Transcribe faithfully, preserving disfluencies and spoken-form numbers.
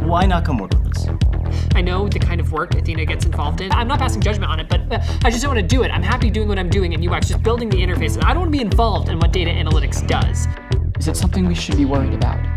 why not come work with us? I know the kind of work Athena gets involved in. I'm not passing judgment on it, but uh, I just don't want to do it. I'm happy doing what I'm doing in U X, just building the interfaces. I don't want to be involved in what data analytics does. Is it something we should be worried about?